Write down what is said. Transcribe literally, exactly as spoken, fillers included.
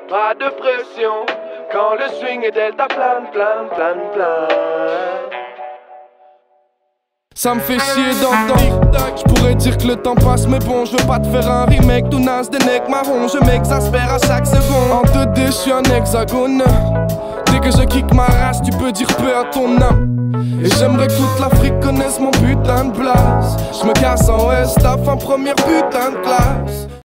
Pas de pression, quand le swing est delta plane, plane, plane, plane. Ça me fait chier d'entendre. Je pourrais dire que le temps passe, mais bon, je veux pas te faire un remake. Tout naze des necks marrons, je m'exaspère à chaque seconde. En deux D, je suis un hexagone. Dès que je kick ma race, tu peux dire peu à ton âme. Et j'aimerais que toute l'Afrique connaisse mon putain de place. Je me casse en West, la fin première putain de classe.